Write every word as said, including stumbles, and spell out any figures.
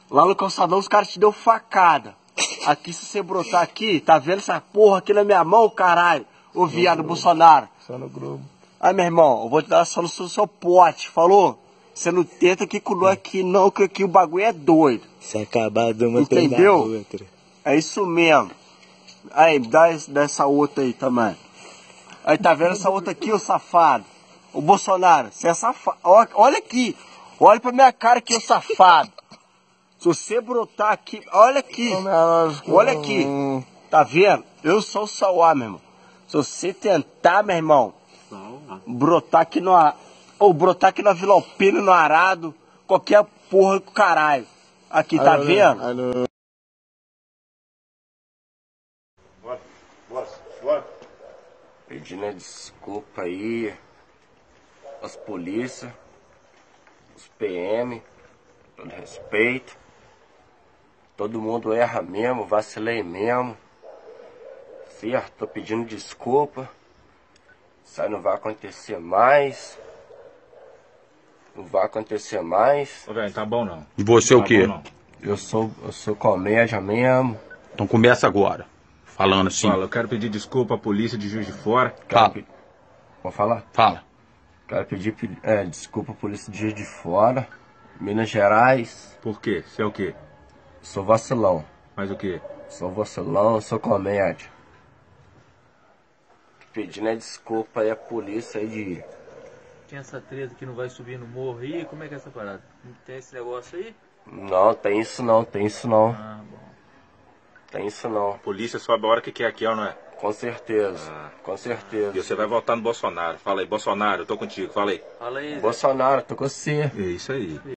Lá no calçadão os caras te deu facada. Aqui, se você brotar aqui, tá vendo essa porra aqui na minha mão, caralho? Ô viado Bolsonaro. Só no grupo. Aí, meu irmão, eu vou te dar só no seu, seu pote, falou? Você não tenta aqui com nós aqui não, que aqui o bagulho é doido. Se acabar de uma, entendeu? tem da outra. É isso mesmo. Aí, dá, esse, dá essa outra aí também. Aí, tá vendo essa outra aqui, ô safado? Ô Bolsonaro, você é safado. Olha, olha aqui. Olha pra minha cara aqui, ô safado. Se você brotar aqui, olha aqui. Olha aqui. Tá vendo? Eu sou o Sauá, meu irmão. Se você tentar, meu irmão, brotar aqui no... Ou brotar aqui na Vila Alpina, no Arado, qualquer porra do caralho. Aqui, tá vendo? Bora, bora, bora. Pedindo desculpa aí às polícias, os P M, todo respeito. Todo mundo erra mesmo, vacilei mesmo. Certo? Tô pedindo desculpa. Isso aí não vai acontecer mais. Não vai acontecer mais. Ô, velho, tá bom não. E você o quê? Eu sou, eu sou comédia mesmo. Então começa agora. Falando assim. Fala, eu quero pedir desculpa à polícia de Juiz de Fora. Fala. Pe... Vou falar? Fala. Quero pedir é, desculpa à polícia de Juiz de Fora, Minas Gerais. Por quê? Você é o quê? Sou vacilão. Mas o quê? Sou vacilão, sou comédia. Pedindo é desculpa aí à polícia aí de... Tem essa treta que não vai subir no morro aí? Como é que é essa parada? Não tem esse negócio aí? Não, tem isso não, tem isso não. Ah, bom. Tem isso não. A polícia sobe a hora que quer aqui, ó, não é? Com certeza, Ah. com certeza. E você vai votar no Bolsonaro. Fala aí, Bolsonaro, eu tô contigo, fala aí. Fala aí, Zé. Bolsonaro, tô com você. É isso aí.